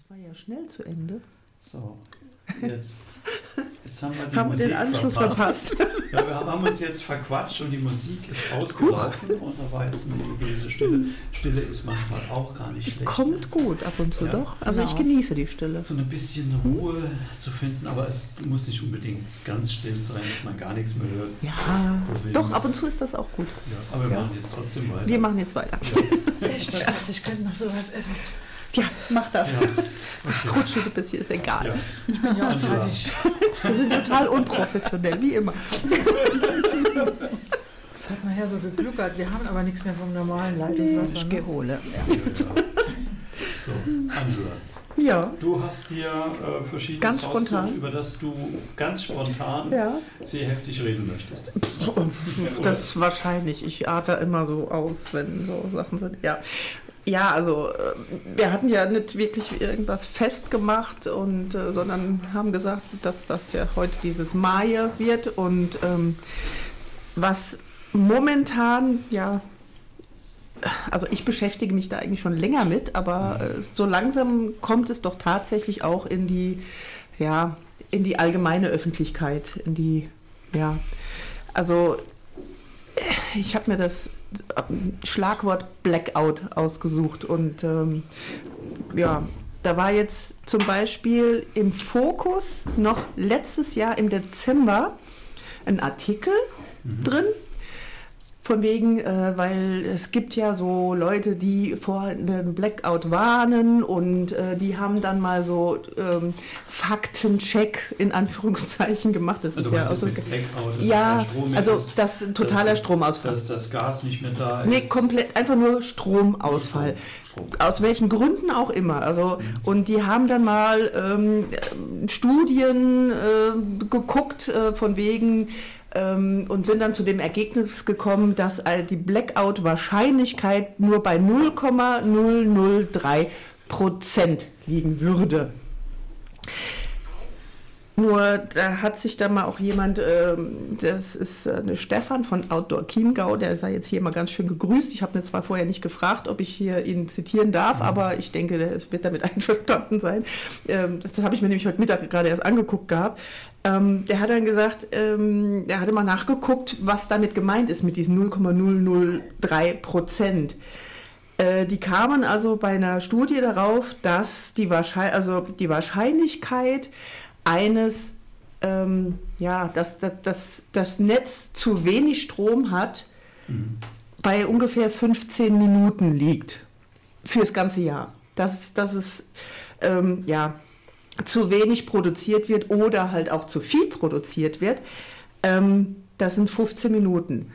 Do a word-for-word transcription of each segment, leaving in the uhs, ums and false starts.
war ja schnell zu Ende. So, jetzt, jetzt haben wir die haben Musik den Anschluss verpasst. verpasst. Ja, wir haben uns jetzt verquatscht und die Musik ist ausgelaufen und da war jetzt eine gewisse Stille. Stille ist manchmal auch gar nicht schlecht. Kommt gut ab und zu, Ja. doch. Also Genau. ich genieße die Stille. So ein bisschen Ruhe zu finden, aber es muss nicht unbedingt ganz still sein, dass man gar nichts mehr hört. Ja, Deswegen- doch, ab und zu ist das auch gut. Ja, aber wir Ja. machen jetzt trotzdem weiter. Wir machen jetzt weiter. Echt, ich dachte, ich könnte noch sowas essen. Ja, mach das. Ja, okay. Rutschige bis hier ist egal. Ja. Ich bin ja auch Angela. fertig. Wir sind total unprofessionell, wie immer. Das hat nachher so gegluckert. Wir haben aber nichts mehr vom normalen Leitungswasser. Ich Ne? gehe hole. Ja, ja. So, Angela, Ja, du hast dir äh, verschiedenes Ganz rausgesucht, spontan. über das du ganz spontan ja. sehr heftig reden möchtest. Das ist wahrscheinlich. Ich arte immer so aus, wenn so Sachen sind. Ja. Ja, also äh, wir hatten ja nicht wirklich irgendwas festgemacht, und, äh, sondern haben gesagt, dass das ja heute dieses Maje wird. Und ähm, was momentan, ja, also ich beschäftige mich da eigentlich schon länger mit, aber äh, so langsam kommt es doch tatsächlich auch in die, ja, in die allgemeine Öffentlichkeit, in die, ja, also äh, ich habe mir das Schlagwort Blackout ausgesucht, und ähm, ja, da war jetzt zum Beispiel im Fokus noch letztes Jahr im Dezember ein Artikel Mhm. drin, von wegen, äh, weil es gibt ja so Leute, die vor einem Blackout warnen, und äh, die haben dann mal so ähm, Faktencheck in Anführungszeichen gemacht. Das Also ist ja was auch ist so, mit Blackout, dass ja, kein Strom mehr also ist, das ist totaler dass- Stromausfall. dass das Gas nicht mehr da Nee, ist. komplett, einfach nur Stromausfall. Strom. Aus welchen Gründen auch immer. Also, und die haben dann mal ähm, Studien äh, geguckt, äh, von wegen, ähm, und sind dann zu dem Ergebnis gekommen, dass äh, die Blackout-Wahrscheinlichkeit nur bei null Komma null null drei Prozent liegen würde. Nur da hat sich da mal auch jemand, ähm, das ist äh, eine Stefan von Outdoor Chiemgau, der sei jetzt hier mal ganz schön gegrüßt. Ich habe mir zwar vorher nicht gefragt, ob ich hier ihn zitieren darf, aber ich denke, der wird damit einverstanden sein. Ähm, das das habe ich mir nämlich heute Mittag gerade erst angeguckt gehabt. Ähm, der hat dann gesagt, ähm, er hatte mal nachgeguckt, was damit gemeint ist mit diesen null Komma null null drei Prozent. Äh, die kamen also bei einer Studie darauf, dass die, Wahrscheinlich- also die Wahrscheinlichkeit eines, ähm, ja, dass, dass, dass das Netz zu wenig Strom hat, Mhm. bei ungefähr fünfzehn Minuten liegt fürs ganze Jahr. Dass, dass es ähm, ja, zu wenig produziert wird oder halt auch zu viel produziert wird, ähm, das sind fünfzehn Minuten.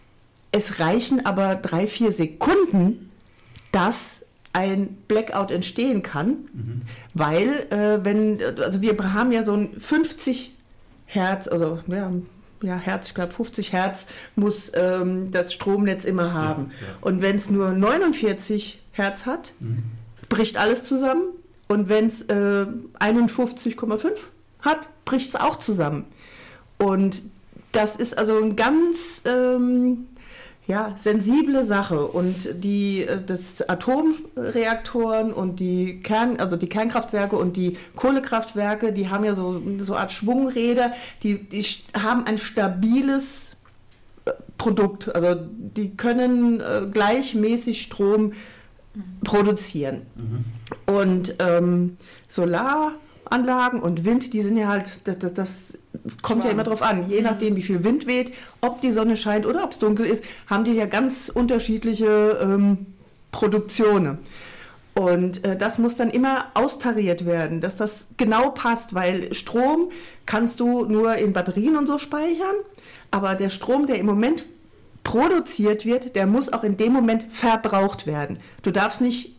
Es reichen aber drei, vier Sekunden, dass ein Blackout entstehen kann, Mhm. weil, äh, wenn, also wir haben ja so ein fünfzig Hertz, also ja, ja Hertz, ich glaube fünfzig Hertz muss ähm, das Stromnetz immer haben. Ja, ja. Und wenn es nur neunundvierzig Hertz hat, Mhm. bricht alles zusammen. Und wenn es äh, einundfünfzig Komma fünf hat, bricht es auch zusammen. Und das ist also ein ganz ähm, ja, sensible Sache. Und die äh, das Atomreaktoren und die Kern, also die Kernkraftwerke und die Kohlekraftwerke, die haben ja so so eine Art Schwungräder, die, die sch- haben ein stabiles äh, Produkt. Also die können äh, gleichmäßig Strom produzieren. Mhm. Und ähm, Solaranlagen und Wind, die sind ja halt, das, das, das kommt ja immer drauf an. Je nachdem, wie viel Wind weht, ob die Sonne scheint oder ob es dunkel ist, haben die ja ganz unterschiedliche ähm, Produktionen. Und äh, das muss dann immer austariert werden, dass das genau passt, weil Strom kannst du nur in Batterien und so speichern, aber der Strom, der im Moment produziert wird, der muss auch in dem Moment verbraucht werden. Du darfst nicht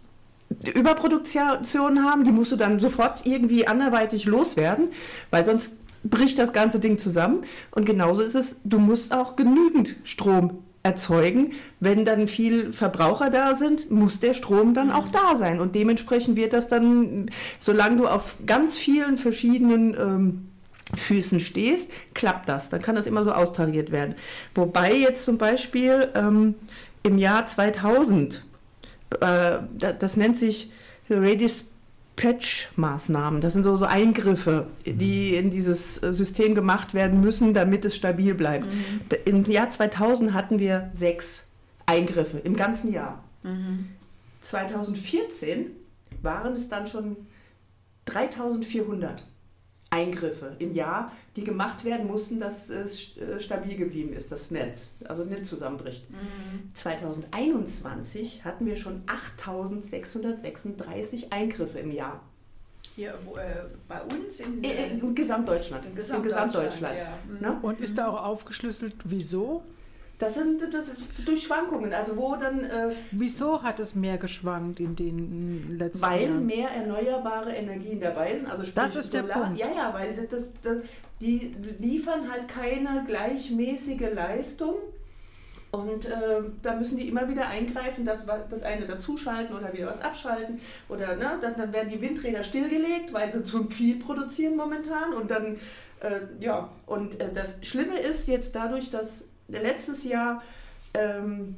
Überproduktion haben, die musst du dann sofort irgendwie anderweitig loswerden, weil sonst bricht das ganze Ding zusammen. Und genauso ist es, du musst auch genügend Strom erzeugen. Wenn dann viel Verbraucher da sind, muss der Strom dann auch da sein. Und dementsprechend wird das dann, solange du auf ganz vielen verschiedenen ähm, Füßen stehst, klappt das. Dann kann das immer so austariert werden. Wobei jetzt zum Beispiel ähm, im Jahr zweitausend, äh, das, das nennt sich Ready Patch-Maßnahmen. Das sind so, so Eingriffe, die in dieses System gemacht werden müssen, damit es stabil bleibt. Mhm. Im Jahr zweitausend hatten wir sechs Eingriffe im ganzen Jahr. Mhm. zweitausendvierzehn waren es dann schon dreitausendvierhundert Eingriffe im Jahr, die gemacht werden mussten, dass es stabil geblieben ist, das Netz, also nicht zusammenbricht. Mhm. zweitausendeinundzwanzig hatten wir schon achttausendsechshundertsechsunddreißig Eingriffe im Jahr. Hier wo, äh, bei uns in, äh, in, in Gesamtdeutschland. In Gesamtdeutschland. In Gesamtdeutschland. Ja. Ne? Und ist da auch aufgeschlüsselt, wieso? Das sind das ist durch Schwankungen, also wo dann... Äh, Wieso hat es mehr geschwankt in den letzten weil Jahren? Weil mehr erneuerbare Energien dabei sind, also sprich das ist der Solar, Punkt. Ja, ja, weil das, das, das, die liefern halt keine gleichmäßige Leistung und äh, da müssen die immer wieder eingreifen, dass das eine dazuschalten oder wieder was abschalten oder ne, dann, dann werden die Windräder stillgelegt, weil sie zu viel produzieren momentan und dann, äh, ja, und äh, das Schlimme ist jetzt dadurch, dass letztes Jahr, ähm,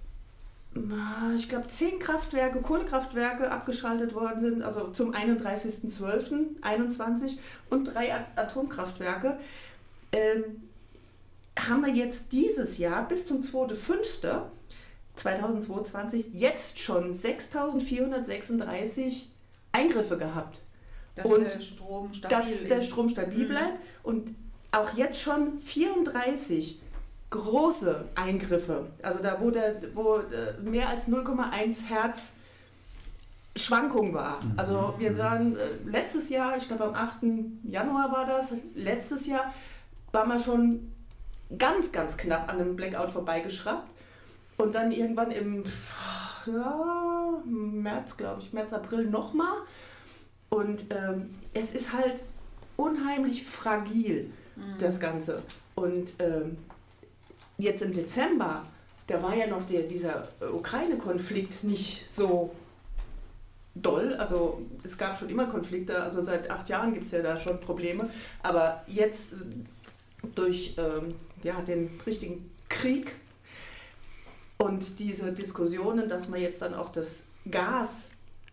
ich glaube, zehn Kraftwerke, Kohlekraftwerke abgeschaltet worden sind, also zum einunddreißigsten zwölften einundzwanzig und drei Atomkraftwerke, ähm, haben wir jetzt dieses Jahr bis zum zweiten fünften zweitausendzweiundzwanzig jetzt schon sechstausendvierhundertsechsunddreißig Eingriffe gehabt. Dass und der Strom stabil dass ist. der Strom stabil mhm. bleibt und auch jetzt schon vierunddreißig große Eingriffe, also da wo, der, wo mehr als null Komma eins Hertz Schwankung war. Also wir waren letztes Jahr, ich glaube am achten Januar war das, letztes Jahr waren wir schon ganz, ganz knapp an einem Blackout vorbeigeschraubt und dann irgendwann im ja, März, glaube ich, März, April nochmal und ähm, es ist halt unheimlich fragil, mhm. das Ganze. Und ähm, jetzt im Dezember, da war ja noch der, dieser Ukraine-Konflikt nicht so doll. Also es gab schon immer Konflikte, also seit acht Jahren gibt es ja da schon Probleme. Aber jetzt durch ähm, ja, den richtigen Krieg und diese Diskussionen, dass man jetzt dann auch das Gas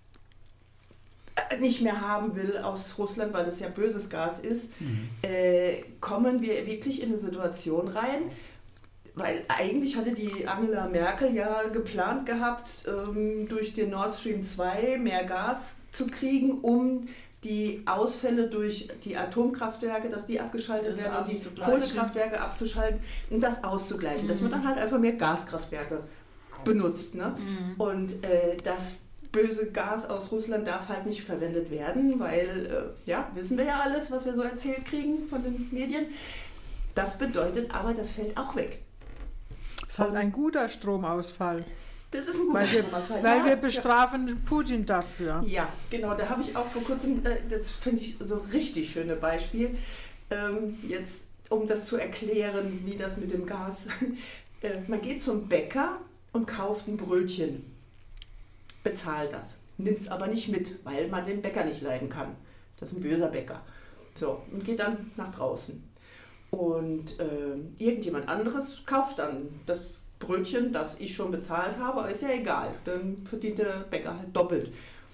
nicht mehr haben will aus Russland, weil das ja böses Gas ist, mhm. äh, kommen wir wirklich in eine Situation rein, weil eigentlich hatte die Angela Merkel ja geplant gehabt, ähm, durch den Nord Stream zwei mehr Gas zu kriegen, um die Ausfälle durch die Atomkraftwerke, dass die abgeschaltet das werden und die Kohlekraftwerke abzuschalten, um das auszugleichen, mhm. dass man dann halt einfach mehr Gaskraftwerke benutzt. Ne? Mhm. Und äh, das böse Gas aus Russland darf halt nicht verwendet werden, weil, äh, ja, wissen wir ja alles, was wir so erzählt kriegen von den Medien. Das bedeutet aber, das fällt auch weg. Das ist halt ein guter Stromausfall. Das ist ein guter weil wir, Stromausfall. Weil ja, wir bestrafen ja. Putin dafür. Ja, genau. Da habe ich auch vor kurzem, äh, das finde ich so ein richtig schönes Beispiel, ähm, jetzt um das zu erklären, wie das mit dem Gas, äh, man geht zum Bäcker und kauft ein Brötchen, bezahlt das, nimmt es aber nicht mit, weil man den Bäcker nicht leiden kann. Das ist ein böser Bäcker. So, und geht dann nach draußen. Und äh, irgendjemand anderes kauft dann das Brötchen, das ich schon bezahlt habe, aber ist ja egal, dann verdient der Bäcker halt doppelt.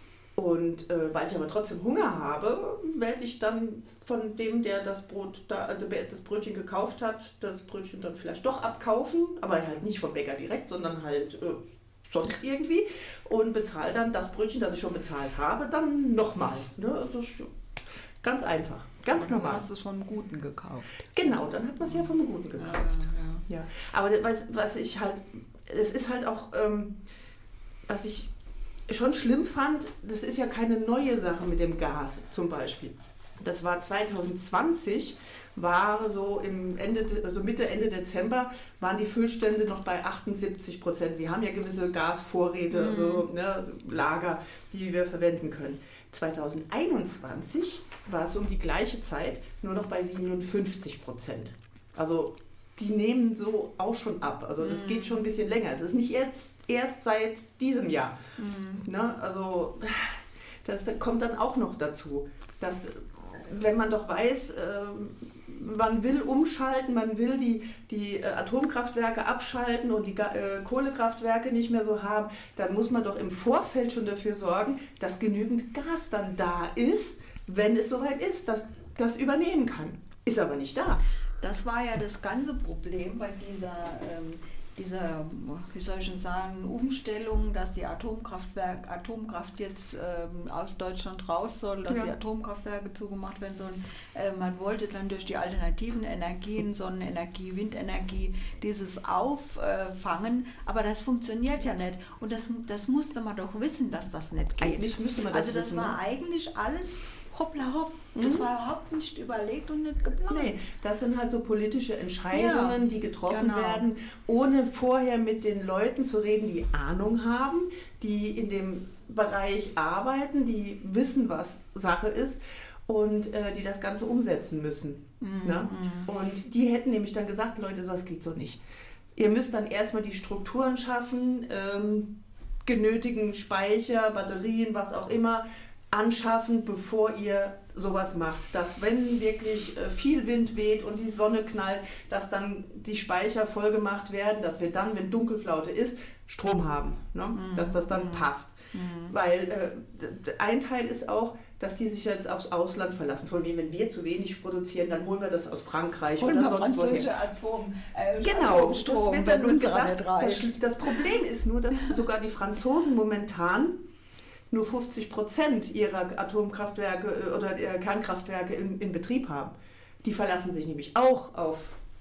Und äh, weil ich aber trotzdem Hunger habe, werde ich dann von dem, der das, Brot da, das Brötchen gekauft hat, das Brötchen dann vielleicht doch abkaufen, aber halt nicht vom Bäcker direkt, sondern halt äh, sonst irgendwie und bezahle dann das Brötchen, das ich schon bezahlt habe, dann nochmal. Ne? Also, ganz einfach. Ganz aber normal. Du hast es von einem Guten gekauft. Genau, dann hat man es ja von einem Guten gekauft. Ja, ja. Ja. Aber was, was ich halt, es ist halt auch, ähm, was ich schon schlimm fand, das ist ja keine neue Sache mit dem Gas zum Beispiel. Das war zwanzig zwanzig, war so im Ende, also Mitte, Ende Dezember, waren die Füllstände noch bei achtundsiebzig Prozent. Wir haben ja gewisse Gasvorräte, mhm. also, ne, also Lager, die wir verwenden können. zwanzig einundzwanzig war es um die gleiche Zeit nur noch bei siebenundfünfzig Prozent. Also die nehmen so auch schon ab. Also das mhm. geht schon ein bisschen länger. Es ist nicht jetzt erst seit diesem Jahr. Mhm. Ne? Also das kommt dann auch noch dazu, dass wenn man doch weiß, man will umschalten, man will die, die Atomkraftwerke abschalten und die äh, Kohlekraftwerke nicht mehr so haben, dann muss man doch im Vorfeld schon dafür sorgen, dass genügend Gas dann da ist, wenn es soweit ist, dass das übernehmen kann. Ist aber nicht da. Das war ja das ganze Problem bei dieser, ähm, dieser, wie soll ich schon sagen, Umstellung, dass die Atomkraftwerk, Atomkraft jetzt ähm, aus Deutschland raus soll, dass Ja. die Atomkraftwerke zugemacht werden sollen. Äh, man wollte dann durch die alternativen Energien, Sonnenenergie, Windenergie, dieses auffangen, aber das funktioniert ja nicht. Und das, das musste man doch wissen, dass das nicht geht. Eigentlich müsste man das Also das wissen, war ne? eigentlich alles hoppla hopp. Das Mhm. war überhaupt nicht überlegt und nicht geplant. Nee, das sind halt so politische Entscheidungen, Ja, die getroffen genau. werden, ohne vorher mit den Leuten zu reden, die Ahnung haben, die in dem Bereich arbeiten, die wissen, was Sache ist und äh, die das Ganze umsetzen müssen. Mhm. Ne? Und die hätten nämlich dann gesagt, Leute, das geht so nicht. Ihr müsst dann erstmal die Strukturen schaffen, ähm, genötigen Speicher, Batterien, was auch immer, anschaffen, bevor ihr sowas macht. Dass wenn wirklich äh, viel Wind weht und die Sonne knallt, dass dann die Speicher voll gemacht werden, dass wir dann, wenn Dunkelflaute ist, Strom haben. Ne? Mhm. Dass das dann Mhm. passt. Mhm. Weil äh, d- ein Teil ist auch, dass die sich jetzt aufs Ausland verlassen. Von wem, wenn wir zu wenig produzieren, dann holen wir das aus Frankreich Holen oder wir sonst woher. französische Atom, äh, Genau, Atomstrom, das wird wenn dann unserer gesagt. nicht reicht. Das, das Problem ist nur, dass sogar die Franzosen momentan nur fünfzig Prozent ihrer Atomkraftwerke äh, oder äh, Kernkraftwerke in, in Betrieb haben. Die verlassen sich nämlich auch auf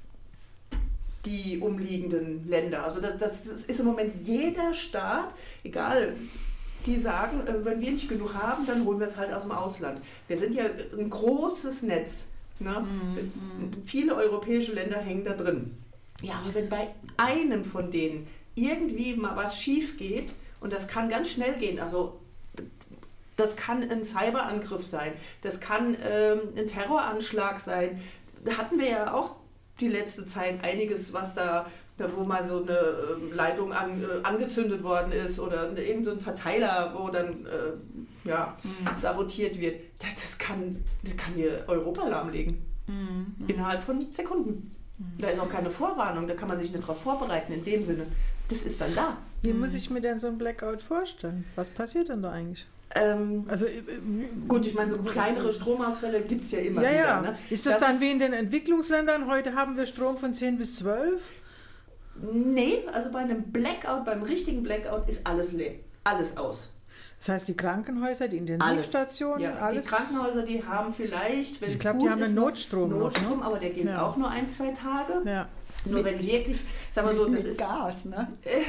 die umliegenden Länder. Also das, das, das ist im Moment jeder Staat, egal, die sagen, äh, wenn wir nicht genug haben, dann holen wir es halt aus dem Ausland. Wir sind ja ein großes Netz. Ne? Mhm. Viele europäische Länder hängen da drin. Ja, aber wenn bei einem von denen irgendwie mal was schief geht, und das kann ganz schnell gehen, also das kann ein Cyberangriff sein, das kann ähm, ein Terroranschlag sein. Da hatten wir ja auch die letzte Zeit einiges, was da, da wo mal so eine ähm, Leitung an, äh, angezündet worden ist oder eine, irgend so ein Verteiler, wo dann äh, ja, Mhm. sabotiert wird. Das, das, kann, das kann dir Europa lahmlegen. Mhm. Innerhalb von Sekunden. Da ist auch keine Vorwarnung, da kann man sich nicht darauf vorbereiten in dem Sinne. Das ist dann da. Wie muss ich mir denn so ein Blackout vorstellen? Was passiert denn da eigentlich? Ähm, Also äh, gut, ich meine, so kleinere Stromausfälle gibt es ja immer ja, wieder. ja. Ne? Ist das, dann wie in den Entwicklungsländern? Heute haben wir Strom von zehn bis zwölf? Nee, also bei einem Blackout, beim richtigen Blackout ist alles leer. Alles aus. Das heißt, die Krankenhäuser, die Alles. Intensivstationen, Ja, alles. die Krankenhäuser, die haben vielleicht, wenn Ich es glaube, gut die haben ist, einen noch Notstrom. noch, Notstrom, ne? aber der geht Ja. auch nur ein, zwei Tage. Ja. Nur wenn wirklich, sagen wir so, das Mit ist Gas, ne?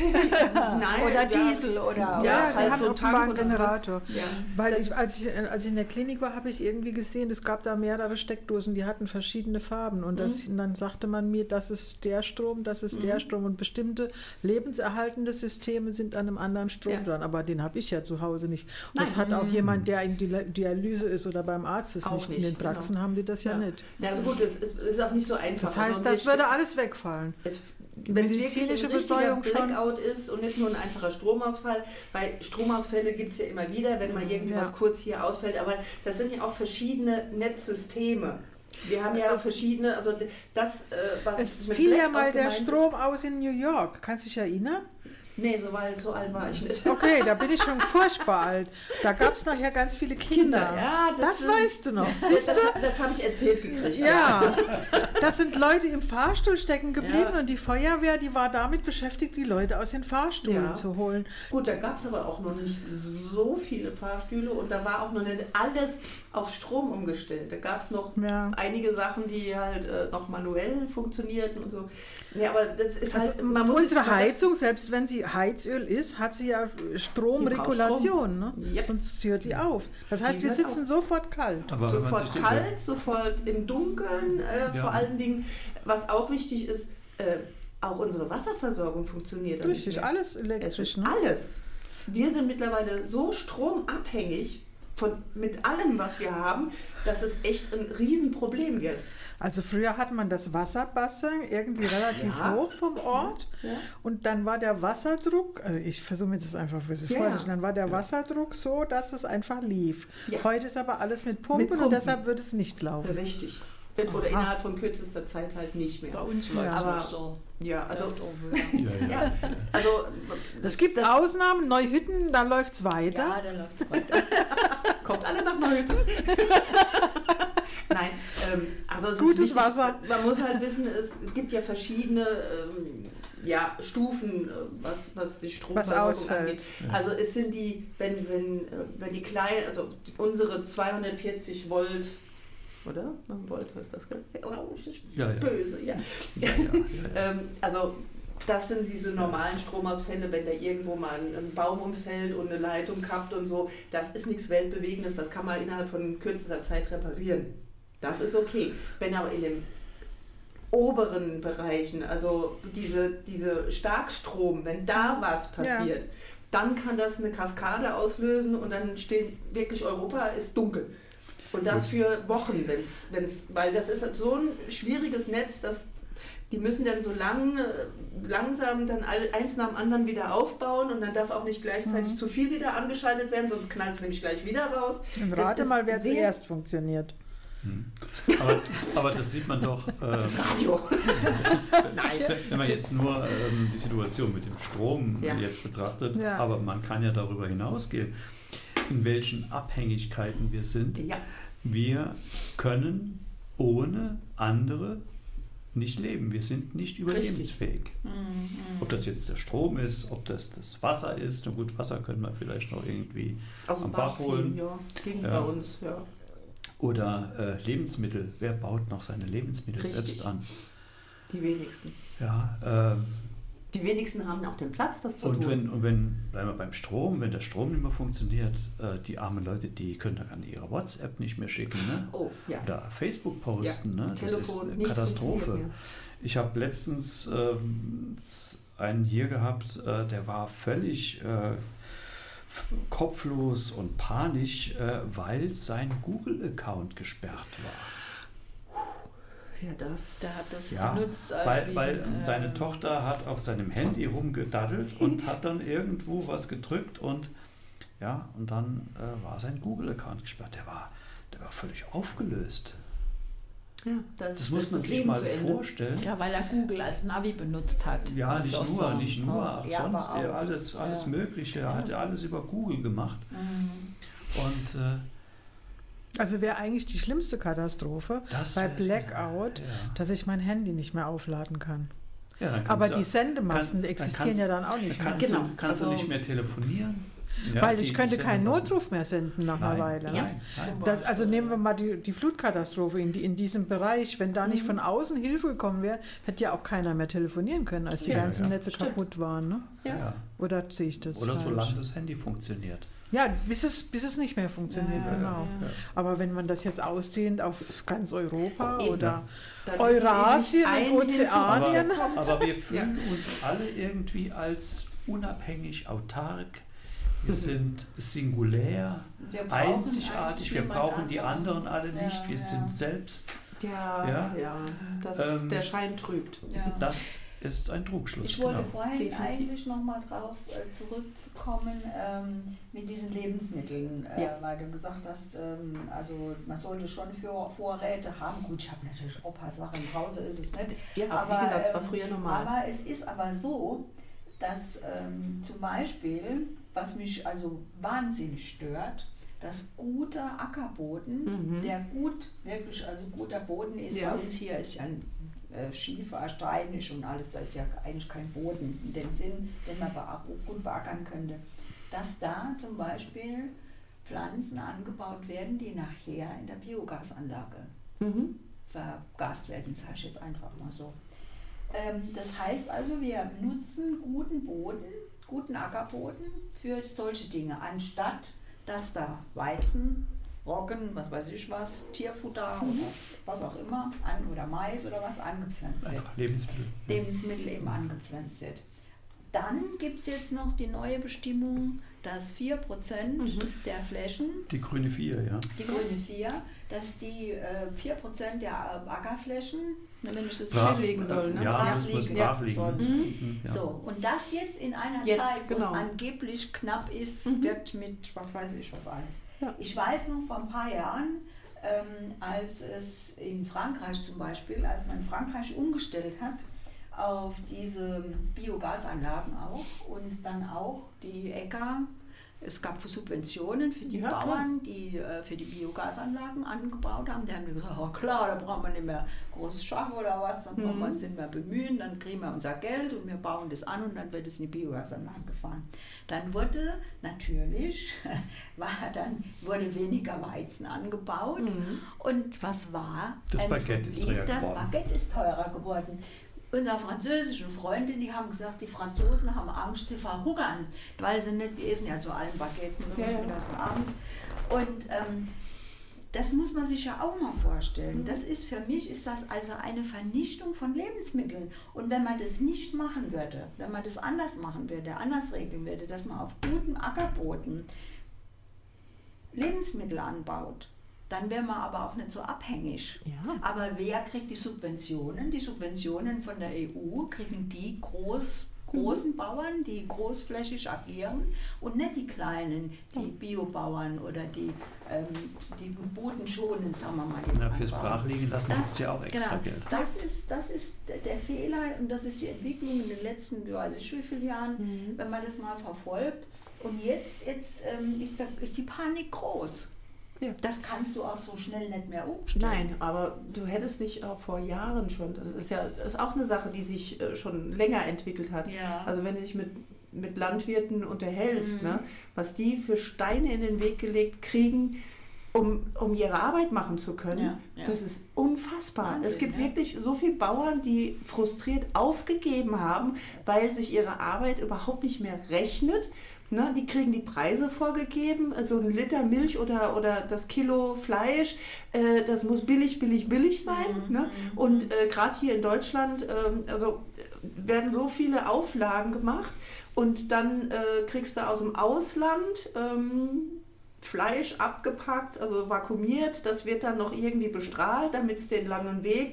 nein, Oder ja, Diesel oder Ja, Ja, die halt haben so offenbar Tank einen oder sowas. Generator. Ja. Weil ich, als, ich, als ich in der Klinik war, habe ich irgendwie gesehen, es gab da mehrere Steckdosen, die hatten verschiedene Farben. Und, das, und dann sagte man mir, das ist der Strom, das ist der Strom. Und bestimmte lebenserhaltende Systeme sind an einem anderen Strom Ja. dran. Aber den habe ich ja zu Hause nicht. Und das Nein. hat auch jemand, der in Dialy- Dialyse ist oder beim Arzt ist, Auch nicht. In nicht, den Praxen genau. haben die das ja, Ja. nicht. Ja, also gut, es ist, es ist auch nicht so einfach. Das heißt, also, das wir würde alles wegfallen. Es, wenn es wirklich medizinische ein richtiger Betreuung schon. Blackout ist und nicht nur ein einfacher Stromausfall, weil Stromausfälle gibt es ja immer wieder, wenn mal irgendwie Ja. was kurz hier ausfällt, aber das sind ja auch verschiedene Netzsysteme. Wir haben ja verschiedene, also das, äh, was Es mit fiel ja Blackout mal der gemeint Strom aus in New York. Kannst du dich erinnern? Ist. Nee, so, weit, so alt war ich nicht. Okay, da bin ich schon furchtbar alt. Da gab es nachher ganz viele Kinder. Kinder, ja, das das sind- weißt du noch. Das, Siehst das, du? das habe ich erzählt gekriegt. Ja, das sind Leute im Fahrstuhl stecken geblieben Ja. und die Feuerwehr, die war damit beschäftigt, die Leute aus den Fahrstühlen Ja. zu holen. Gut, da gab es aber auch noch nicht so viele Fahrstühle und da war auch noch nicht alles auf Strom umgestellt. Da gab es noch Ja. einige Sachen, die halt äh, noch manuell funktionierten und so. Ja, aber das ist Also halt, man muss unsere sich- man- Heizung, selbst wenn sie Heizöl ist, hat sie ja Stromregulation. Ne? Yep. Sonst hört die auf. Das heißt, Die wir hört sitzen sofort kalt. Aber wenn man Sofort sich so kalt, sofort im Dunkeln, äh, Ja. vor allen Dingen, was auch wichtig ist, äh, auch unsere Wasserversorgung funktioniert. dann nicht Richtig, mehr. alles Es elektrisch. ist Ne? alles. Wir sind mittlerweile so stromabhängig von, mit allem, was wir haben, dass es echt ein Riesenproblem wird. Also früher hat man das Wasserbassin irgendwie relativ Ja. hoch vom Ort Ja. und dann war der Wasserdruck, also ich versuche mir das einfach ein bisschen Ja. vorzustellen, dann war der Wasserdruck so, dass es einfach lief. Ja. Heute ist aber alles mit Pumpen, Mit Pumpen. und deshalb wird es nicht laufen. Richtig. Oder innerhalb von kürzester Zeit halt nicht mehr. Bei uns läuft es noch so. Ja, also, Läuft auch wieder. Ja, ja. ja, also Es gibt Ausnahmen, Neuhütten, da läuft es weiter. Ja, da läuft es weiter. kommt alle nach Neuhütten. Nein, ähm, also es Gutes ist wichtig, Wasser. Man muss halt wissen, es gibt ja verschiedene ähm, ja, Stufen, äh, was, was die Stromversorgung ausfällt. angeht. Ja. Also es sind die, wenn, wenn, äh, wenn die kleinen, also die, unsere zweihundertvierzig Volt, oder? Volt heißt das, gell? Oh, ich bin Ja, ja. böse, ja. Ja, ja, ja, ja. ähm, also das sind diese normalen Stromausfälle, wenn da irgendwo mal ein, ein Baum umfällt und eine Leitung kappt und so. Das ist nichts Weltbewegendes, das kann man innerhalb von kürzester Zeit reparieren. Das ist okay. Wenn aber in den oberen Bereichen, also diese, diese Starkstrom, wenn da was passiert, ja. dann kann das eine Kaskade auslösen und dann steht wirklich Europa ist dunkel. Und das für Wochen, wenn's, wenn's, weil das ist so ein schwieriges Netz, dass die müssen dann so lang, langsam dann eins nach dem anderen wieder aufbauen und dann darf auch nicht gleichzeitig mhm. zu viel wieder angeschaltet werden, sonst knallt es nämlich gleich wieder raus. Und rate mal, wer zuerst funktioniert. Hm. Aber, aber das sieht man doch. Ähm, das Radio. Nein. Wenn man jetzt nur ähm, die Situation mit dem Strom ja. jetzt betrachtet, ja. aber man kann ja darüber hinausgehen, in welchen Abhängigkeiten wir sind. Ja. Wir können ohne andere nicht leben. Wir sind nicht überlebensfähig. Mhm. Ob das jetzt der Strom ist, ob das das Wasser ist. Na gut, Wasser können wir vielleicht noch irgendwie aus dem Bach holen. Ja, ging ja. bei uns, ja. Oder äh, Lebensmittel. Wer baut noch seine Lebensmittel Richtig. selbst an? Die wenigsten. Ja. Ähm, die wenigsten haben auch den Platz, das zu und tun. Wenn, und wenn, bleiben wir beim Strom, wenn der Strom nicht mehr funktioniert, äh, die armen Leute, die können dann ihre WhatsApp nicht mehr schicken. Ne? Oh, ja. Oder Facebook posten. Ja. Ne? Das Telefon, ist eine Katastrophe. mehr. Ich habe letztens ähm, einen hier gehabt, äh, der war völlig äh, kopflos und panisch, äh, weil sein Google-Account gesperrt war. Ja, das. Der hat das ja, benutzt. Als weil, wie, weil äh, seine Tochter hat auf seinem Handy rumgedaddelt und hat dann irgendwo was gedrückt und ja, und dann äh, war sein Google-Account gesperrt. Der war, der war völlig aufgelöst. Ja, das, Das muss man das sich Leben mal zu Ende. vorstellen. Ja, weil er Google als Navi benutzt hat. Ja, muss nicht ich auch nur, sagen. nicht nur, Ja. auch Ja, aber sonst, der auch. alles, alles Ja. Mögliche. Er Ja. hat ja alles über Google gemacht. Mhm. Und äh, Also wäre eigentlich die schlimmste Katastrophe das bei wär- Blackout, ja. dass ich mein Handy nicht mehr aufladen kann. Ja, dann kannst Aber du- die Sendemasten kann- existieren kannst- ja dann auch nicht dann mehr. kannst, Genau, du, kannst also- du nicht mehr telefonieren. Ja, Weil die- ich die könnte keinen Sendemasten- Notruf mehr senden nach einer Nein, Weile. nein, Ne? nein. Das, also nehmen wir mal die, die Flutkatastrophe in, die, in diesem Bereich. Wenn da nicht von außen Hilfe gekommen wäre, hätte ja auch keiner mehr telefonieren können, als die Ja, ganzen ja. Netze Stimmt. kaputt waren. Ne? Ja. Ja. Oder sehe ich das Oder falsch? solange das Handy funktioniert. Ja, bis es, bis es nicht mehr funktioniert, Ja, genau. ja. Aber wenn man das jetzt ausdehnt auf ganz Europa Eben. oder Dann ist es Eurasien eben und nicht ein Ozeanien. Aber, aber wir fühlen uns alle irgendwie als unabhängig, autark. Wir sind singulär, Wir brauchen einzigartig. eigentlich Wir niemand brauchen die anderen. anderen alle Ja, nicht. Wir ja. sind selbst. Ja, Ja. ja. Das, Ähm, der Schein trügt. Ja. Das ist ein Trugschluss. Ich wollte genau. vorhin Definitiv. eigentlich nochmal drauf äh, zurückkommen ähm, mit diesen Lebensmitteln, äh, Ja. weil du gesagt hast, ähm, also man sollte schon für Vorräte haben. Gut, ich habe natürlich auch ein paar Sachen im Hause, ist es nicht. Ja, Aber, wie gesagt, es war ähm, früher normal. Aber es ist aber so, dass ähm, zum Beispiel, was mich also wahnsinnig stört, dass guter Ackerboden, Mhm. der gut, wirklich also guter Boden ist, Ja. bei uns hier ist ja ein äh, Schiefer, steinig und alles, da ist ja eigentlich kein Boden in dem Sinn, den man bea- gut beackern könnte, dass da zum Beispiel Pflanzen angebaut werden, die nachher in der Biogasanlage Mhm. vergast werden, sage ich jetzt einfach mal so. Ähm, das heißt also, wir nutzen guten Boden, guten Ackerboden für solche Dinge, anstatt dass da Weizen, Roggen, was weiß ich was, Tierfutter oder was auch immer, an, oder Mais oder was angepflanzt wird. Einfach Lebensmittel. Lebensmittel eben angepflanzt wird. Dann gibt es jetzt noch die neue Bestimmung, dass vier Prozent Mhm. der Flächen, Die grüne vier, ja. die grüne vier, dass die äh, vier Prozent der Ackerflächen, ne, wenn ich das Brach- stilllegen soll, ne? Ja, Brach das muss liegen. brach Ja, liegen. soll. Mhm. Ja. So, und das jetzt in einer Jetzt, Zeit, wo genau. es angeblich knapp ist, Mhm. wird mit was weiß ich was alles. Ja. Ich weiß noch vor ein paar Jahren, ähm, als es in Frankreich zum Beispiel, als man Frankreich umgestellt hat auf diese Biogasanlagen auch und dann auch die Äcker, es gab Subventionen für die Ja, klar. Bauern, die äh, für die Biogasanlagen angebaut haben. Die haben gesagt, oh klar, da brauchen wir nicht mehr großes Schaf oder was, dann brauchen wir uns nicht mehr bemühen, dann kriegen wir unser Geld und wir bauen das an und dann wird es in die Biogasanlagen gefahren. Dann wurde natürlich war dann, wurde weniger Weizen angebaut Mhm. und was war? Das Ein Baguette ist Problem, teuer Das geworden. Baguette ist teurer geworden. Unsere französischen Freunde, die haben gesagt, die Franzosen haben Angst, sie verhungern, weil sie nicht, wir essen ja zu allen Baguetten, Ja, ja. mittags und abends. Und ähm, das muss man sich ja auch mal vorstellen. Das ist für mich ist das also eine Vernichtung von Lebensmitteln. Und wenn man das nicht machen würde, wenn man das anders machen würde, anders regeln würde, dass man auf gutem Ackerboden Lebensmittel anbaut, dann wäre man aber auch nicht so abhängig. Ja. Aber wer kriegt die Subventionen? Die Subventionen von der E U kriegen die groß, großen Bauern, die großflächig agieren und nicht die kleinen, die Biobauern oder die, ähm, die bodenschonend, sagen wir mal. Jetzt Ja, fürs anbauen. Brachliegen lassen gibt es ja auch extra genau, Geld. Das ist, das ist der der Fehler und das ist die Entwicklung in den letzten, weiß ich wie vielen Jahren, Mhm. wenn man das mal verfolgt. Und jetzt, jetzt ähm, ist, da, ist die Panik groß. Ja. Das kannst du auch so schnell nicht mehr umstellen. Nein, aber du hättest dich auch vor Jahren schon, das ist ja das ist auch eine Sache, die sich äh, schon länger entwickelt hat. Ja. Also wenn du dich mit, mit Landwirten unterhältst, Mhm. ne, was die für Steine in den Weg gelegt kriegen, um, um ihre Arbeit machen zu können, Ja, ja. das ist unfassbar. Wahnsinn, es gibt ja. wirklich so viele Bauern, die frustriert aufgegeben haben, weil sich ihre Arbeit überhaupt nicht mehr rechnet. Ne, die kriegen die Preise vorgegeben, so ein Liter Milch oder, oder das Kilo Fleisch, äh, das muss billig, billig, billig sein. Mhm, Ne? mhm, Und äh, gerade hier in Deutschland ähm, also, äh, werden so viele Auflagen gemacht und dann äh, kriegst du aus dem Ausland ähm, Fleisch abgepackt, also vakuumiert, das wird dann noch irgendwie bestrahlt, damit es den langen Weg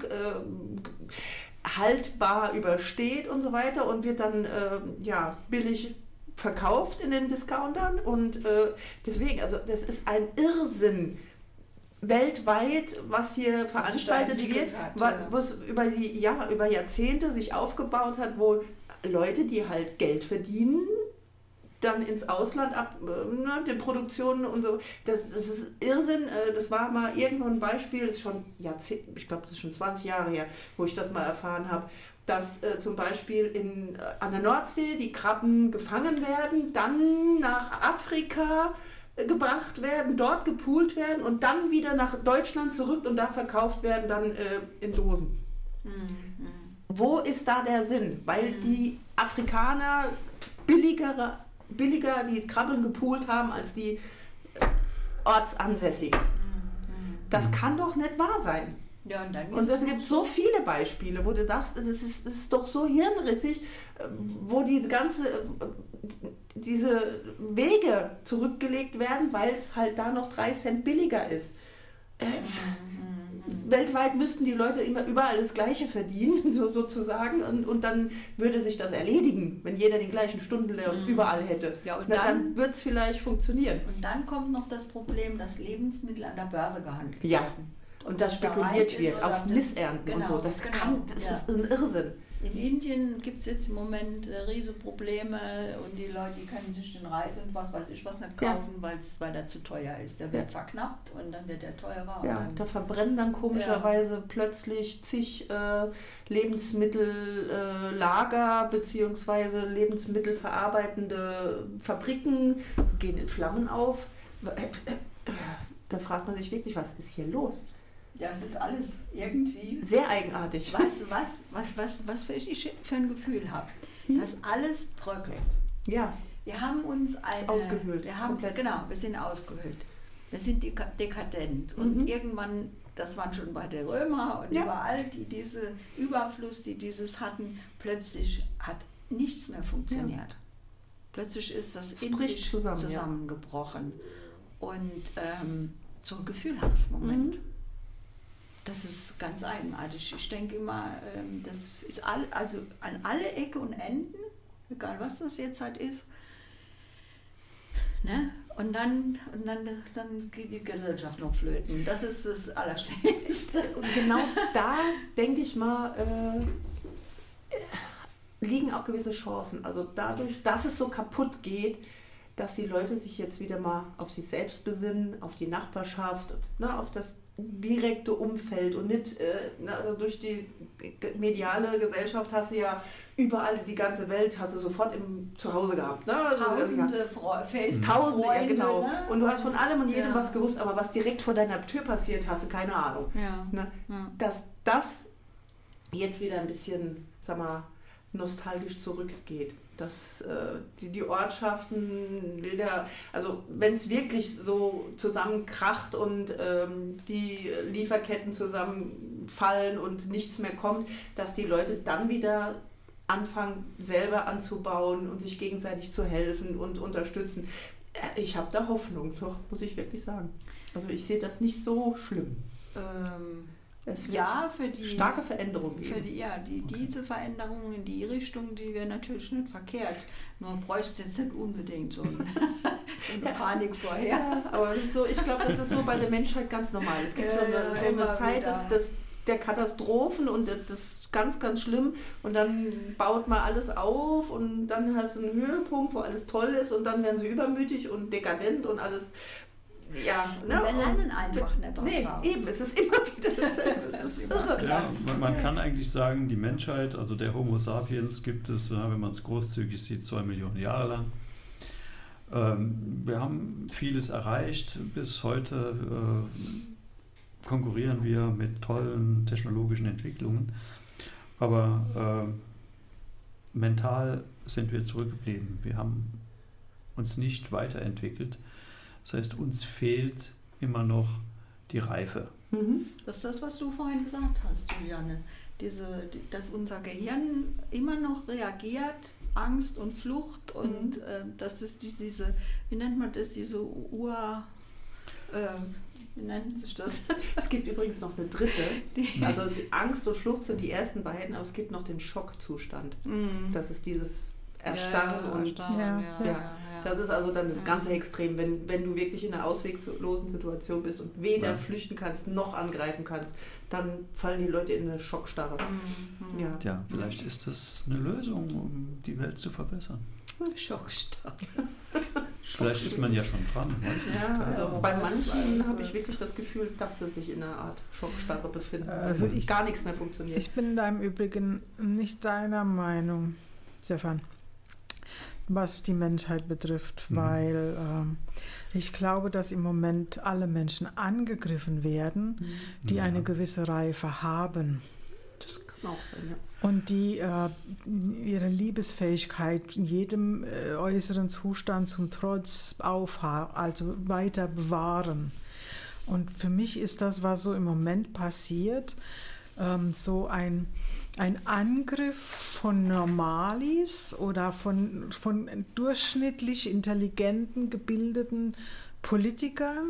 äh, haltbar übersteht und so weiter und wird dann äh, ja, billig verkauft in den Discountern und äh, deswegen, also das ist ein Irrsinn weltweit, was hier veranstaltet entwickelt wird, hat, wa- ja. wo es über die ja, über Jahrzehnte sich aufgebaut hat, wo Leute, die halt Geld verdienen, dann ins Ausland ab, äh, ne, die Produktionen und so, das, das ist Irrsinn, äh, das war mal irgendwo ein Beispiel, das ist schon Jahrzehnte, ich glaube, das ist schon zwanzig Jahre her, wo ich das mal erfahren habe, dass äh, zum Beispiel in, äh, an der Nordsee die Krabben gefangen werden, dann nach Afrika äh, gebracht werden, dort gepoolt werden und dann wieder nach Deutschland zurück und da verkauft werden dann äh, in Dosen. Mhm. Wo ist da der Sinn? Weil Mhm. die Afrikaner billigere, billiger die Krabben gepoolt haben als die äh, Ortsansässigen. Mhm. Das kann doch nicht wahr sein. Ja, und dann Und ist es gibt so viele Beispiele, wo du sagst, es ist, es ist doch so hirnrissig, äh, wo die ganze, äh, diese Wege zurückgelegt werden, weil es halt da noch drei Cent billiger ist. Äh, weltweit müssten die Leute immer überall das Gleiche verdienen, so, sozusagen, und, und dann würde sich das erledigen, wenn jeder den gleichen Stundenlohn Mhm. überall hätte. Ja, und Na, dann- dann wird es vielleicht funktionieren. Und dann kommt noch das Problem, dass Lebensmittel an der Börse gehandelt Ja. werden. Und das ob da Reis spekuliert ist wird oder auf ob das- Missernten und genau, so. Das, genau, kann, das ja. ist ein Irrsinn. In Indien gibt es jetzt im Moment äh, riesige Probleme und die Leute, die können sich den Reis und was weiß ich was nicht Ja. kaufen, weil's, weil der zu teuer ist. Der wird verknappt und dann wird der teurer. Ja, und da dann, verbrennen dann komischerweise plötzlich zig äh, Lebensmittellager äh, Lager beziehungsweise lebensmittelverarbeitende Fabriken, gehen in Flammen auf. Da fragt man sich wirklich, was ist hier los? ja, es ist alles irgendwie. Sehr eigenartig. Weißt du, was, was, was, was für ich für ein Gefühl habe? Hm? Dass alles bröckelt. Ja, Wir haben uns eine, ausgehöhlt, Wir haben, komplett. genau, wir sind ausgehöhlt. Wir sind deka- dekadent. Und Mhm. irgendwann, das waren schon bei der Römer und Ja. überall, die diese Überfluss, die dieses hatten, plötzlich hat nichts mehr funktioniert. Plötzlich ist das Es in bricht sich zusammen, ja. zusammengebrochen. Und ähm, so ein Gefühl habe ich im Moment. Mhm. Das ist ganz eigenartig. Ich denke immer, ähm, das ist all, also an alle Ecke und Enden, egal was das jetzt halt ist, ne? Und dann, und dann, dann geht die Gesellschaft noch flöten. Das ist das Allerschlimmste. Und genau da, denke ich mal, äh, liegen auch gewisse Chancen. Also dadurch, dass es so kaputt geht, dass die Leute sich jetzt wieder mal auf sich selbst besinnen, auf die Nachbarschaft, ne, auf das direkte Umfeld und nicht, äh, also durch die mediale Gesellschaft hast du ja überall die ganze Welt, hast du sofort im Zuhause gehabt. Ne? Also, Tausende Fre- Facebook-Freunde. Tausende, ja genau. Ne? Und du hast von allem und jedem Ja. was gewusst, aber was direkt vor deiner Tür passiert, hast du keine Ahnung. Ja. Ne? Ja. Dass das jetzt wieder ein bisschen, sag mal, nostalgisch zurückgeht. Dass äh, die, die Ortschaften wieder, also wenn es wirklich so zusammenkracht und ähm, die Lieferketten zusammenfallen und nichts mehr kommt, dass die Leute dann wieder anfangen, selber anzubauen und sich gegenseitig zu helfen und unterstützen. Äh, Ich habe da Hoffnung, doch, muss ich wirklich sagen. Also ich sehe das nicht so schlimm. Ähm, Es wird ja, für die starke Veränderungen Für geben. die, ja, die, diese Veränderungen in die Richtung, die wäre natürlich nicht verkehrt. Nur bräuchte es jetzt nicht unbedingt so, ein, so eine Panik vorher. Ja, aber das ist so, ich glaube, das ist so bei der Menschheit ganz normal. Es gibt Ja, so eine, ja, so immer eine Zeit wieder. des, des, der Katastrophen und das ist ganz, ganz schlimm. Und dann baut man alles auf und dann hast du einen Höhepunkt, wo alles toll ist und dann werden sie übermütig und dekadent und alles. Ja, ne? Wir lernen Und- einfach nicht Nee, draus. eben, es ist immer wieder dasselbe. Es ist irre. Ja, man, man kann eigentlich sagen, die Menschheit, also der Homo sapiens gibt es, ja, wenn man es großzügig sieht, zwei Millionen Jahre lang. Ähm, wir haben vieles erreicht. Bis heute äh, konkurrieren wir mit tollen technologischen Entwicklungen. Aber äh, mental sind wir zurückgeblieben. Wir haben uns nicht weiterentwickelt. Das heißt, uns fehlt immer noch die Reife. Mhm. Das ist das, was du vorhin gesagt hast, Juliane. Diese, die, dass unser Gehirn immer noch reagiert, Angst und Flucht und äh, dass das die, diese, wie nennt man das, diese Ur... Äh, wie nennt sich das? Es gibt übrigens noch eine dritte. Also es- Angst und Flucht sind die ersten beiden, aber es gibt noch den Schockzustand. Mhm. Das ist dieses Erstarren Ja, und Erstarren, Ja. ja, Ja. ja, ja. das ist also dann das Ja. ganze Extrem, wenn, wenn du wirklich in einer ausweglosen Situation bist und weder Ja. flüchten kannst noch angreifen kannst, dann fallen die Leute in eine Schockstarre. Mhm. Ja. Tja, vielleicht ist das eine Lösung, um die Welt zu verbessern. Schockstarre. Vielleicht ist man ja schon dran. Weiß nicht. Ja, also Ja, bei das ist manchen alles habe ich so. wirklich das Gefühl, dass sie sich in einer Art Schockstarre befinden. Also und ich- gar nichts mehr funktioniert. Ich bin da im Übrigen nicht deiner Meinung, Stefan, was die Menschheit betrifft, Mhm. weil ähm, ich glaube, dass im Moment alle Menschen angegriffen werden, die Ja. eine gewisse Reife haben Das kann auch sein, ja. und die äh, ihre Liebesfähigkeit in jedem äh, äußeren Zustand zum Trotz aufha also weiter bewahren. Und für mich ist das, was so im Moment passiert, ähm, so ein, ein Angriff von Normalis oder von, von durchschnittlich intelligenten, gebildeten Politikern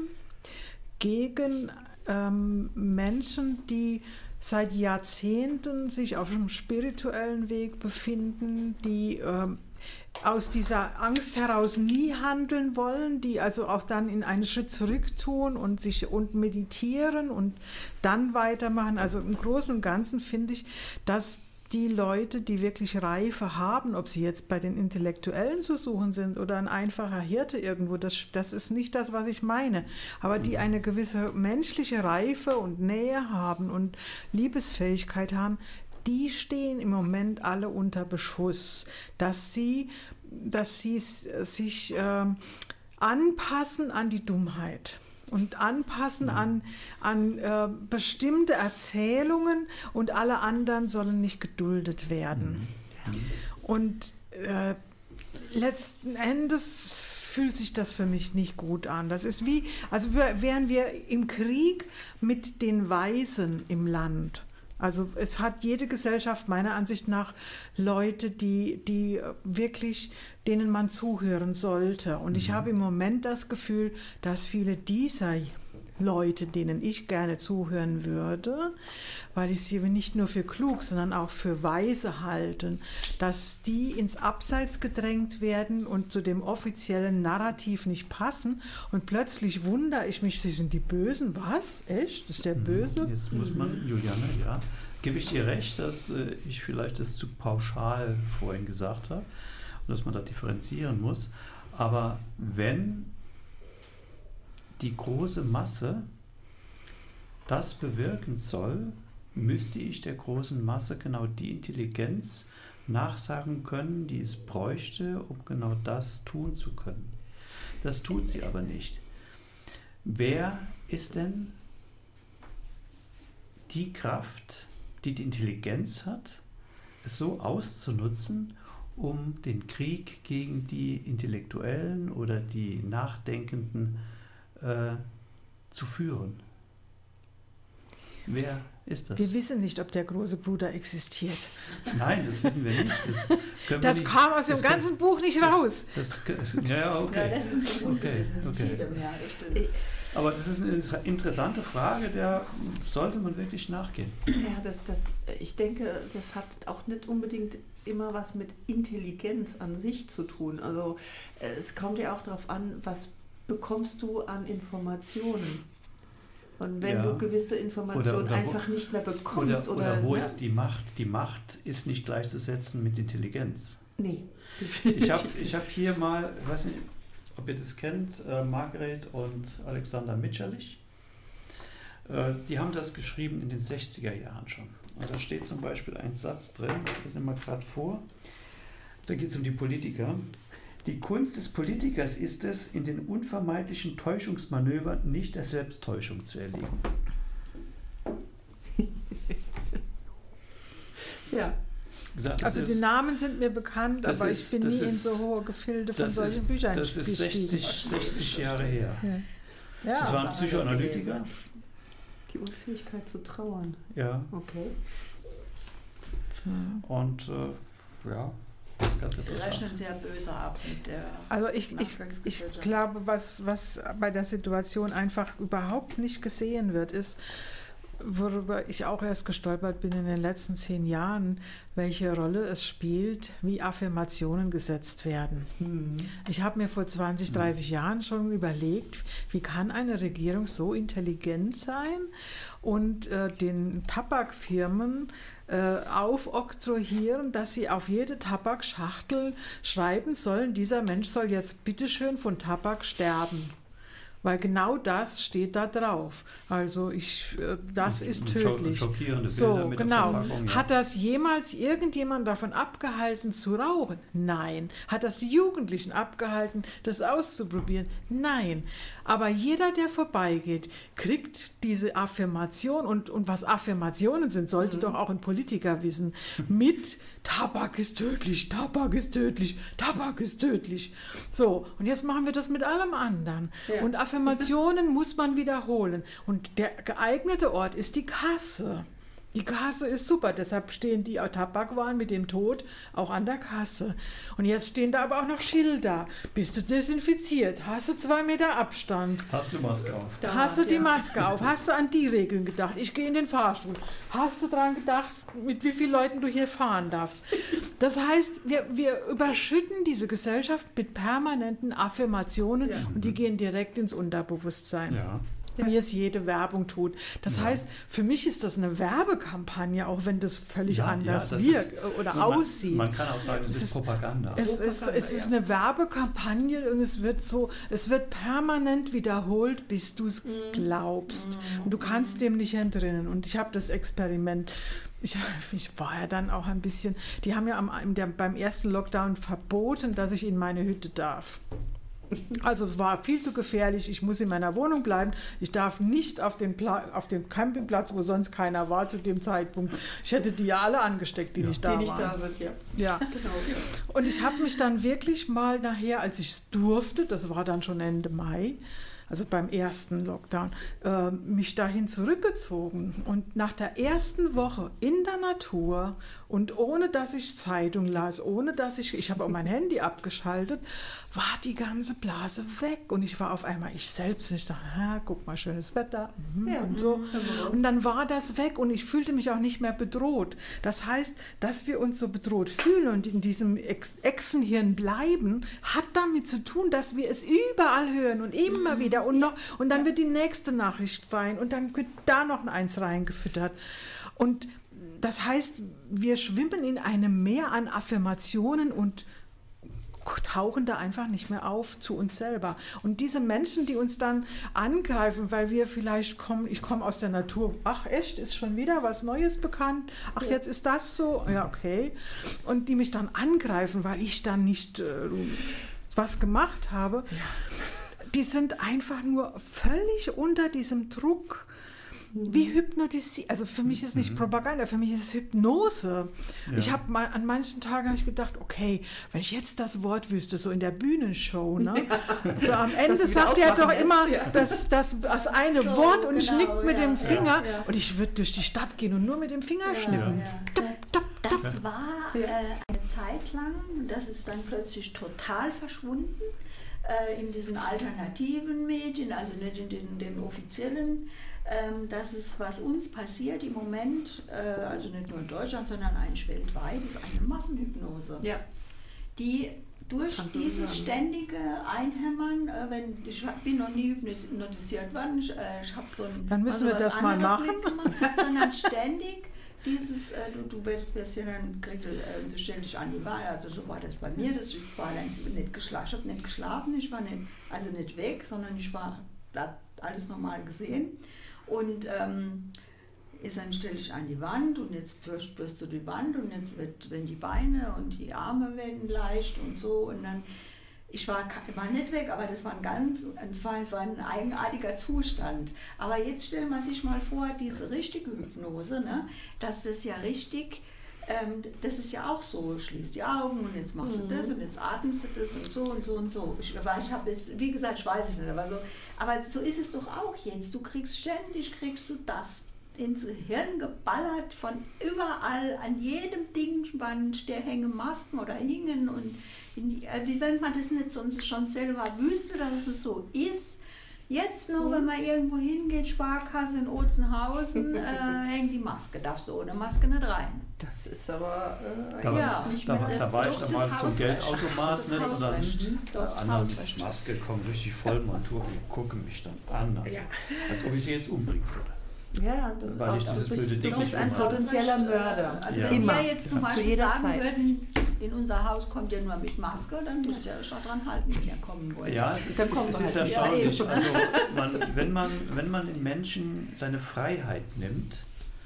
gegen ähm, Menschen, die seit Jahrzehnten sich auf einem spirituellen Weg befinden, die ähm, aus dieser Angst heraus nie handeln wollen, die also auch dann in einen Schritt zurück tun und sich und meditieren und dann weitermachen. Also im Großen und Ganzen finde ich, dass die Leute, die wirklich Reife haben, ob sie jetzt bei den Intellektuellen zu suchen sind oder ein einfacher Hirte irgendwo, das, das ist nicht das, was ich meine. Aber die eine gewisse menschliche Reife und Nähe haben und Liebesfähigkeit haben, die stehen im Moment alle unter Beschuss, dass sie, dass sie s- sich ähm, anpassen an die Dummheit und anpassen an, an äh, bestimmte Erzählungen und alle anderen sollen nicht geduldet werden. Und äh, letzten Endes fühlt sich das für mich nicht gut an. Das ist wie, also wär- wären wir im Krieg mit den Weisen im Land. Also es hat jede Gesellschaft meiner Ansicht nach Leute, die, die wirklich, denen man zuhören sollte. Und ich habe im Moment das Gefühl, dass viele dieser Leute, denen ich gerne zuhören würde, weil ich sie nicht nur für klug, sondern auch für weise halte, dass die ins Abseits gedrängt werden und zu dem offiziellen Narrativ nicht passen und plötzlich wundere ich mich, sie sind die Bösen. Was? Echt? Ist der Böse? Jetzt muss man, Juliane, ja, gebe ich dir recht, dass äh, ich vielleicht das zu pauschal vorhin gesagt habe und dass man da differenzieren muss. Aber wenn die große Masse das bewirken soll, müsste ich der großen Masse genau die Intelligenz nachsagen können, die es bräuchte, um genau das tun zu können. Das tut sie aber nicht. Wer ist denn die Kraft, die die Intelligenz hat, es so auszunutzen, um den Krieg gegen die Intellektuellen oder die Nachdenkenden äh, zu führen? Wer ist das? Wir wissen nicht, ob der große Bruder existiert. Nein, das wissen wir nicht. Das, können das wir nicht, kam aus dem das ganzen kann, Buch nicht raus. Das, das, ja, ja, okay. Ja, das sind so okay, okay. viele mehr, das stimmt. Aber das ist eine interessante Frage, der sollte man wirklich nachgehen. Ja, das, das, ich denke, das hat auch nicht unbedingt immer was mit Intelligenz an sich zu tun. Also es kommt ja auch darauf an, was bekommst du an Informationen. Und wenn ja. du gewisse Informationen oder, oder einfach wo, nicht mehr bekommst. Oder, Oder, oder wo ne? ist die Macht? Die Macht ist nicht gleichzusetzen mit Intelligenz. Nee, definitiv. Ich habe ich hab hier mal, ich weiß nicht, ob ihr das kennt, äh, Margret und Alexander Mitscherlich. Äh, die haben das geschrieben in den sechziger Jahren schon. Und da steht zum Beispiel ein Satz drin, das nehmen wir gerade vor. Da geht es um die Politiker. Die Kunst des Politikers ist es, in den unvermeidlichen Täuschungsmanövern nicht der Selbsttäuschung zu erliegen. Ja. Gesagt, Also ist, die Namen sind mir bekannt, aber ist, ich bin nie ist, in so hohe Gefilde von solchen ist, Büchern Das ist gestiegen. sechzig, sechzig Jahre her. Ja. Ja. Das war ein Psychoanalytiker. Die Unfähigkeit zu trauern. Ja. Okay. Und äh, ja, ganz Die interessant. rechnen sehr böse ab mit der Also ich, ich, ich glaube, was, was bei der Situation einfach überhaupt nicht gesehen wird, ist, worüber ich auch erst gestolpert bin in den letzten zehn Jahren, welche Rolle es spielt, wie Affirmationen gesetzt werden. Hm. Ich habe mir vor zwanzig, dreißig Jahren schon überlegt, wie kann eine Regierung so intelligent sein und äh, den Tabakfirmen äh, aufoktroyieren, dass sie auf jede Tabakschachtel schreiben sollen, dieser Mensch soll jetzt bitteschön von Tabak sterben. Weil genau das steht da drauf. Also ich, das Und- ist und tödlich. schock- schockierende Bilder So, mit der genau. Verpackung, ja. Hat das jemals irgendjemand davon abgehalten zu rauchen? Nein. Hat das die Jugendlichen abgehalten, das auszuprobieren? Nein. Aber jeder, der vorbeigeht, kriegt diese Affirmation und, und was Affirmationen sind, sollte Mhm. doch auch ein Politiker wissen, mit Tabak ist tödlich, Tabak ist tödlich, Tabak ist tödlich. So, und jetzt machen wir das mit allem anderen. Ja. Und Affirmationen muss man wiederholen. Und der geeignete Ort ist die Kasse. Die Kasse ist super, deshalb stehen die Tabakwaren mit dem Tod auch an der Kasse. Und jetzt stehen da aber auch noch Schilder. Bist du desinfiziert? Hast du zwei Meter Abstand? Hast du Maske auf? Da, Hast du die ja. Maske auf? Hast du an die Regeln gedacht? Ich gehe in den Fahrstuhl. Hast du daran gedacht, mit wie vielen Leuten du hier fahren darfst? Das heißt, wir, wir überschütten diese Gesellschaft mit permanenten Affirmationen Ja. und die gehen direkt ins Unterbewusstsein. Ja. Wie es jede Werbung tut. Das Ja. heißt, für mich ist das eine Werbekampagne, auch wenn das völlig Ja, anders ja, das wirkt ist- oder man, aussieht. Man kann auch sagen, es Es ist ist- Propaganda. Es ist, Propaganda, es ist ja. eine Werbekampagne und es wird so, es wird permanent wiederholt, bis du es glaubst. Und du kannst dem nicht entrinnen. Und ich habe das Experiment, ich, ich war ja dann auch ein bisschen, die haben ja am, in der, beim ersten Lockdown verboten, dass ich in meine Hütte darf. Also es war viel zu gefährlich, ich muss in meiner Wohnung bleiben, ich darf nicht auf dem, Pla auf dem Campingplatz, wo sonst keiner war zu dem Zeitpunkt. Ich hätte die ja alle angesteckt, die Ja. nicht da Die nicht waren. da sind, ja. Ja. Genau. Ja. Und ich habe mich dann wirklich mal nachher, als ich es durfte, das war dann schon Ende Mai, also beim ersten Lockdown, äh, mich dahin zurückgezogen und nach der ersten Woche in der Natur Und ohne, dass ich Zeitung las, ohne, dass ich, ich habe auch mein Handy abgeschaltet, war die ganze Blase weg. Und ich war auf einmal ich selbst. Und ich dachte, ha, guck mal, schönes Wetter. Mhm, Ja. und so. Und dann war das weg und ich fühlte mich auch nicht mehr bedroht. Das heißt, dass wir uns so bedroht fühlen und in diesem Ex- Echsenhirn bleiben, hat damit zu tun, dass wir es überall hören und immer wieder. Und, noch, und dann wird die nächste Nachricht rein und dann wird da noch eins reingefüttert. Und das heißt, wir schwimmen in einem Meer an Affirmationen und tauchen da einfach nicht mehr auf zu uns selber. Und diese Menschen, die uns dann angreifen, weil wir vielleicht kommen, ich komme aus der Natur, ach echt, ist schon wieder was Neues bekannt, ach jetzt ist das so, ja okay. Und die mich dann angreifen, weil ich dann nicht äh, was gemacht habe, die sind einfach nur völlig unter diesem Druck. Wie hypnotisiert, also für mich ist nicht mhm. Propaganda, für mich ist es Hypnose. Ja. Ich habe mal an manchen Tagen hab ich gedacht, okay, wenn ich jetzt das Wort wüsste, so in der Bühnenshow, ne? Ja. So am Ende sagt er doch immer ja. das, das, das eine so, Wort und genau, schnippt mit ja. dem Finger ja. und ich würde durch die Stadt gehen und nur mit dem Finger ja. schnippen. Ja. Tup, tup, tup. Das war äh, eine Zeit lang, das ist dann plötzlich total verschwunden äh, in diesen alternativen Medien, also nicht in den, den offiziellen. Das ist, was uns passiert im Moment, also nicht nur in Deutschland, sondern eigentlich weltweit, ist eine Massenhypnose, ja. die durch Kannst dieses ständige Einhämmern, wenn ich bin noch nie hypnotisiert worden, ich, ich habe so ein Dann müssen also wir das mal machen, sondern ständig dieses, du, du wirst ja dann kriegst, du stellst dich an die Wahl, also so war das bei mir, dass ich war nicht geschlafen, ich habe nicht geschlafen, ich war nicht, also nicht weg, sondern ich war alles normal gesehen. Und ähm, ist dann stelle ich an die Wand und jetzt spürst du die Wand und jetzt wird, wenn die Beine und die Arme werden leicht und so und dann, ich war, war nicht weg, aber das war ein ganz, es war, es war ein eigenartiger Zustand. Aber jetzt stellen wir sich mal vor, diese richtige Hypnose, ne, dass das ja richtig, ähm, das ist ja auch so, schließt die Augen und jetzt machst mhm. du das und jetzt atmest du das und so und so und so. Ich, ich habe jetzt, wie gesagt, ich weiß es nicht, aber so, aber so ist es doch auch jetzt. Du kriegst ständig, kriegst du das ins Hirn geballert von überall, an jedem Ding, der hängen Masken oder hingen und in, wie wenn man das nicht sonst schon selber wüsste, dass es so ist. Jetzt noch, wenn man irgendwo hingeht, Sparkasse in Otzenhausen, äh, hängt die Maske, darfst du ohne Maske nicht rein. Das ist aber äh, da, ja, nicht da, mehr da, das, da war ich da mal zum Geldautomat das nicht und dann doch, anders die Maske kommt richtig voll Montur und gucken mich dann an, also, ja. als ob ich sie jetzt umbringen würde. Ja, du, weil ich dieses blöde Ding nicht ein potenzieller Mörder. Also ja. wenn Immer. wir jetzt zum Beispiel zu sagen Zeit. würden, in unser Haus kommt ihr nur mit Maske, dann müsst ihr euch dran halten, wenn ihr kommen wollt. Ja, es ist, es, es ist halt erstaunlich. Ja, also man, wenn, man, wenn man den Menschen seine Freiheit nimmt,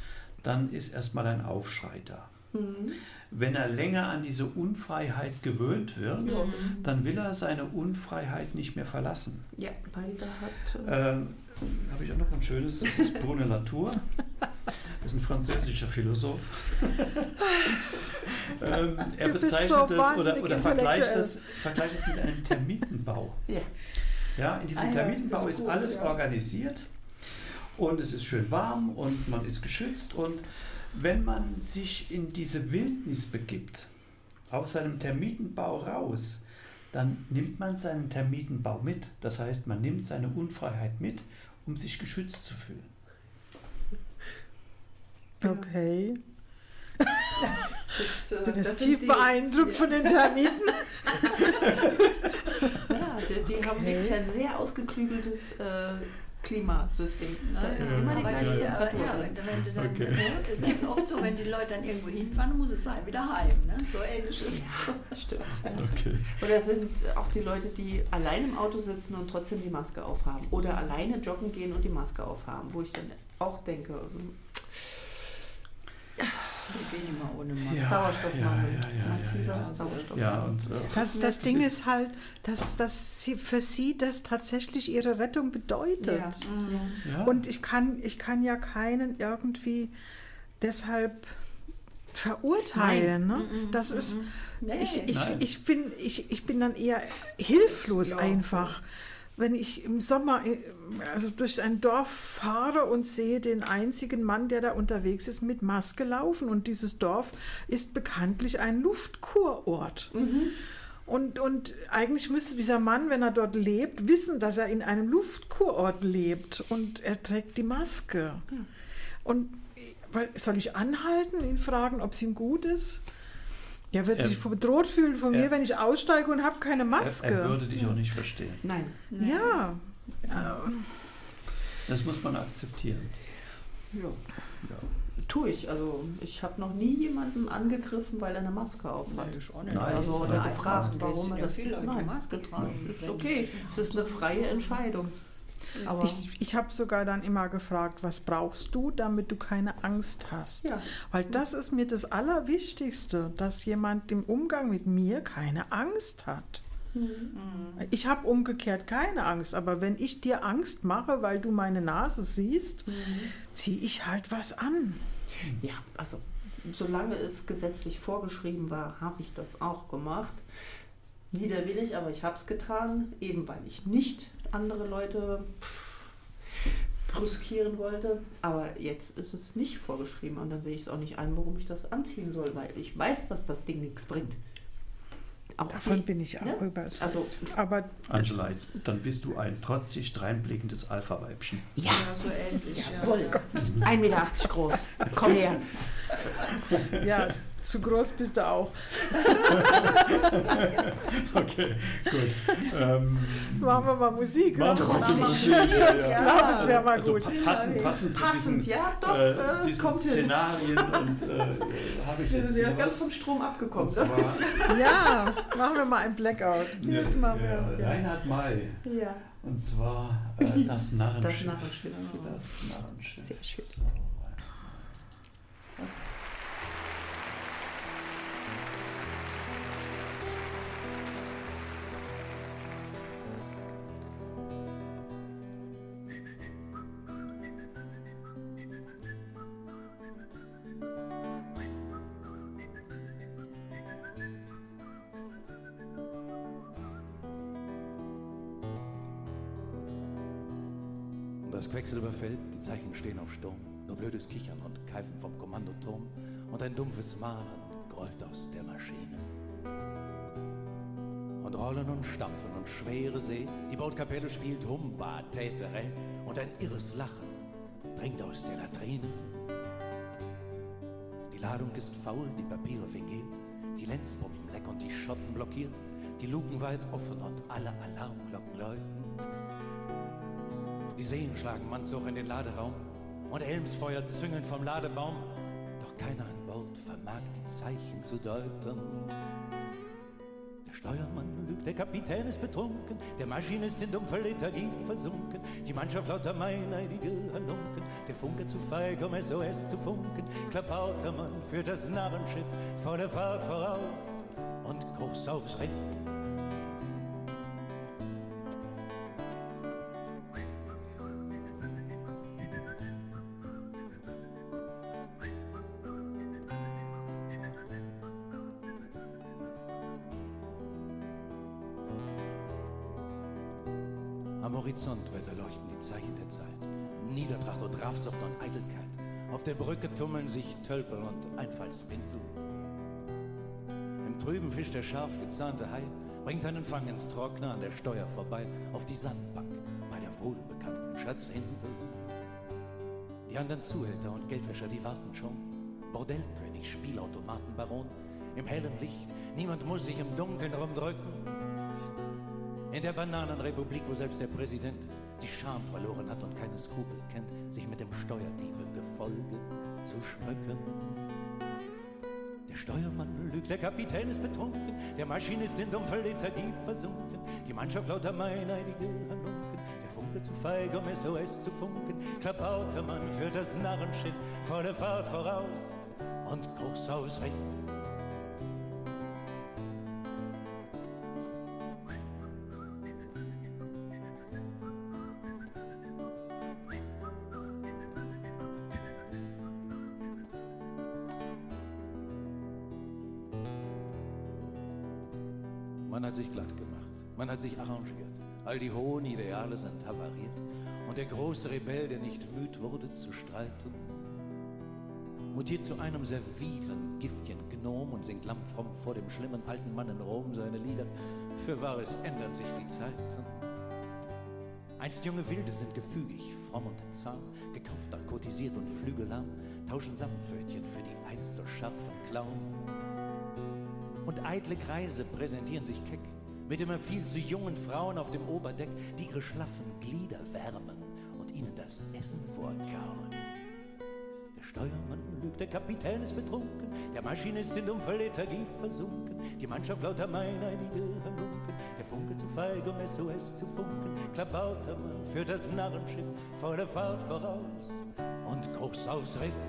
dann ist erstmal ein Aufschrei da. Mhm. Wenn er länger an diese Unfreiheit gewöhnt wird, mhm. dann will er seine Unfreiheit nicht mehr verlassen. Ja, weil da hat... Ähm, habe ich auch noch ein schönes, das ist Bruno Latour, das ist ein französischer Philosoph. ähm, er du bezeichnet so das oder, oder vergleicht, das, vergleicht das mit einem Termitenbau. Ja. Ja, in diesem ah, ja, Termitenbau ist, ist gut, alles ja. organisiert und es ist schön warm und man ist geschützt und wenn man sich in diese Wildnis begibt, aus seinem Termitenbau raus, dann nimmt man seinen Termitenbau mit. Das heißt, man nimmt seine Unfreiheit mit, um sich geschützt zu fühlen. Okay. Das, ich bin das jetzt tief die, beeindruckt ja. von den Termiten. Ja, die, die haben wirklich ein sehr ausgeklügeltes äh, Klimasystem. Da ist ja. immer die aber gleiche die, Temperatur. ja, wenn, wenn du dann, Okay. es ist eben oft so, wenn die Leute dann irgendwo hinfahren, muss es sein, wieder heim. Ne? So ähnlich ist es. Ja, das stimmt. Ja. Okay. Oder sind auch die Leute, die allein im Auto sitzen und trotzdem die Maske aufhaben. Oder alleine joggen gehen und die Maske aufhaben. Wo ich dann auch denke, also, Wir gehen immer ohne Maske. Ja, Sauerstoffmangel. ja, ja, ja, Massiver ja, ja. Sauerstoffmangel. Ja, und, äh, Das, das Ding ist halt, dass, dass sie, für sie das tatsächlich ihre Rettung bedeutet. Ja. Mhm. ja. Und ich kann, ich kann ja keinen irgendwie deshalb verurteilen. Ne? Mhm, Das mhm, ist, nee. ich, ich, Nein. ich, bin, ich, ich bin dann eher hilflos Ja. einfach. wenn ich im Sommer also durch ein Dorf fahre und sehe den einzigen Mann, der da unterwegs ist, mit Maske laufen. Und dieses Dorf ist bekanntlich ein Luftkurort. Mhm. Und, und eigentlich müsste dieser Mann, wenn er dort lebt, wissen, dass er in einem Luftkurort lebt. Und er trägt die Maske. Ja. Und soll ich anhalten, ihn fragen, ob es ihm gut ist? Er wird er, sich bedroht fühlen von er, mir, wenn ich aussteige und habe keine Maske. Er, er würde dich auch nicht verstehen. Nein. Nein. Ja. Das muss man akzeptieren. Ja. Ja. Tue ich. Also ich habe noch nie jemanden angegriffen, weil er eine Maske auf hat. Nein, also oder gefragt, warum er das viel Leute Nein, Maske tragen. Ist okay. Es ist eine freie Entscheidung. Aber ich ich habe sogar dann immer gefragt, was brauchst du, damit du keine Angst hast? Ja. Weil das ist mir das Allerwichtigste, dass jemand im Umgang mit mir keine Angst hat. Mhm. Ich habe umgekehrt keine Angst, aber wenn ich dir Angst mache, weil du meine Nase siehst, mhm. ziehe ich halt was an. Ja, also solange es gesetzlich vorgeschrieben war, habe ich das auch gemacht. Widerwillig, aber ich habe es getan, eben weil ich nicht andere Leute pff, brüskieren wollte. Aber jetzt ist es nicht vorgeschrieben und dann sehe ich es auch nicht ein, warum ich das anziehen soll, weil ich weiß, dass das Ding nichts bringt. Auch Davon nicht, bin ich auch ja? überzeugt. Also, aber Angela, jetzt, dann bist du ein trotzig dreinblickendes Alpha-Weibchen. Ja, ja, so ähnlich. Jawohl. Ja. ein Meter achtzig groß. Komm her. Ja, zu groß bist du auch. Okay, gut. Ähm, machen wir mal Musik. Machen wir mal Musik. Ja, ja. Ich glaube, es wäre mal also gut. Passend, passend zu passend, diesen, ja, doch, äh, äh, diesen kommt Szenarien und äh, habe ich Wir jetzt sind ja hier ganz was. vom Strom abgekommen. Und zwar, Ja, machen wir mal ein Blackout. ja, Jetzt machen ja, wir. Reinhard May. Ja. Und zwar äh, das Narrenschiff. Das Narrenschiff. Das Narrenschiff. Sehr schön. So. Das Quecksilber fällt, die Zeichen stehen auf Sturm, nur blödes Kichern und Keifen vom Kommandoturm und ein dumpfes Mahnen grollt aus der Maschine. Und Rollen und Stampfen und schwere See, die Bordkapelle spielt Humba, Tätere und ein irres Lachen dringt aus der Latrine. Die Ladung ist faul, die Papiere fingiert, die Lenzpumpen leck und die Schotten blockiert, die Luken weit offen und alle Alarmglocken läuten. Die Seen schlagen Manzug in den Laderaum und Helmsfeuer züngeln vom Ladebaum. Doch keiner an Bord vermag die Zeichen zu deuten. Der Steuermann lügt, der Kapitän ist betrunken, der Maschinist in dumpfer Lethargie versunken, die Mannschaft lauter meineidige Halunken, der Funke zu feig, um S O S zu funken. Klappauter Mann führt das Narrenschiff vor der Fahrt voraus und Kurs aufs Riff. Am Horizont wird erleuchten die Zeichen der Zeit. Niedertracht und Rafsucht und Eitelkeit. Auf der Brücke tummeln sich Tölpel und Einfallspinsel. Im Trüben fischt der scharf gezahnte Hai, bringt seinen Fang ins Trockene an der Steuer vorbei, auf die Sandbank bei der wohlbekannten Schatzinsel. Die anderen Zuhälter und Geldwäscher, die warten schon. Bordellkönig, Spielautomatenbaron. Im hellen Licht, niemand muss sich im Dunkeln rumdrücken. In der Bananenrepublik, wo selbst der Präsident die Scham verloren hat und keine Skrupel kennt, sich mit dem Steuerdiebe-Gefolge zu schmücken. Der Steuermann lügt, der Kapitän ist betrunken, der Maschinist in dumpfer Lethargie versunken, die Mannschaft lauter meineidige Halunken, der Funke zu feig, um S O S zu funken. Klappauter Mann führt das Narrenschiff vor der Fahrt voraus und Kurs aufs Riff. Man hat sich glatt gemacht, man hat sich arrangiert. All die hohen Ideale sind havariert und der große Rebell, der nicht müd wurde zu streiten, mutiert zu einem servilen Giftchen Gnom und singt lammfromm vor dem schlimmen alten Mann in Rom seine Lieder. Für Wahres ändern sich die Zeiten. Einst junge Wilde sind gefügig, fromm und zahm, gekauft, narkotisiert und flügellahm, tauschen Samtpfötchen für die einst so scharfen Klauen. Und eitle Greise präsentieren sich keck mit immer viel zu jungen Frauen auf dem Oberdeck, die ihre schlaffen Glieder wärmen und ihnen das Essen vorkauen. Der Steuermann lügt, der Kapitän ist betrunken, der Maschinist in dumpfer Lethargie versunken, die Mannschaft lauter meineidige Halunken, der Funke zu feig, um S O S zu funken, Klabautermann führt das Narrenschiff vor der Fahrt voraus und Kurs aufs Riff.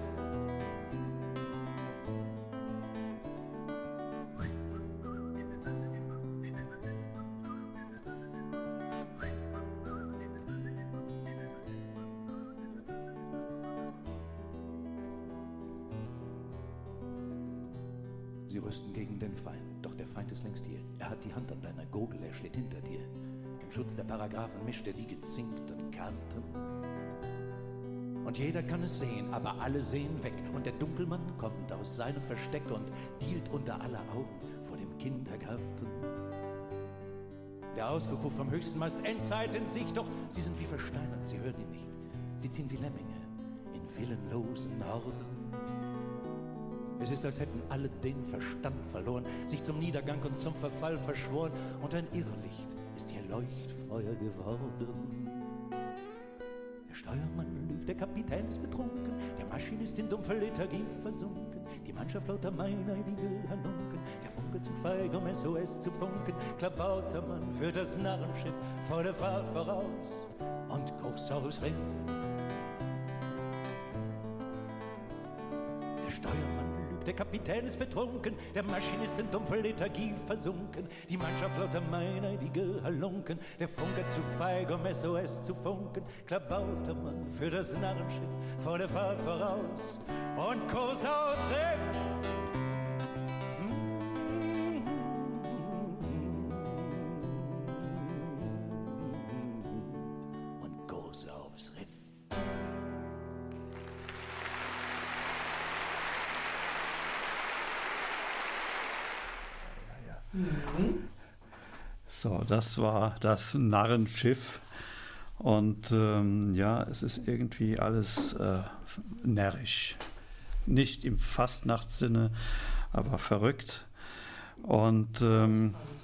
Sie rüsten gegen den Feind, doch der Feind ist längst hier. Er hat die Hand an deiner Gurgel, er steht hinter dir. Im Schutz der Paragraphen mischt er die gezinkten Karten. Und jeder kann es sehen, aber alle sehen weg. Und der Dunkelmann kommt aus seinem Versteck und tielt unter aller Augen vor dem Kindergarten. Der Ausgeruch vom höchsten Mast, Endzeit in Sicht, doch sie sind wie versteinert, sie hören ihn nicht. Sie ziehen wie Lemminge in willenlosen Horden. Es ist, als hätten alle den Verstand verloren, sich zum Niedergang und zum Verfall verschworen, und ein Irrlicht ist hier Leuchtfeuer geworden. Der Steuermann lügt, der Kapitän ist betrunken, der Maschinist in dumpfer Lethargie versunken, die Mannschaft lauter meineidige Halunken, der Funke zu feig, um S O S zu funken, Klabautermann führt das Narrenschiff vor der Fahrt voraus und Kurs aufs Riff. Der Steuermann der Kapitän ist betrunken, der Maschinist in dumpfer Lethargie versunken, die Mannschaft lauter meineidige Halunken, der Funker zu feig, um S O S zu funken, Klabautermann für das Narrenschiff vor der Fahrt voraus und Kurs aufs Riff. Und Kurs aufs Riff. So, das war das Narrenschiff. Und ähm, ja, es ist irgendwie alles äh, närrisch. Nicht im Fastnachtssinne, aber verrückt. Und ähm,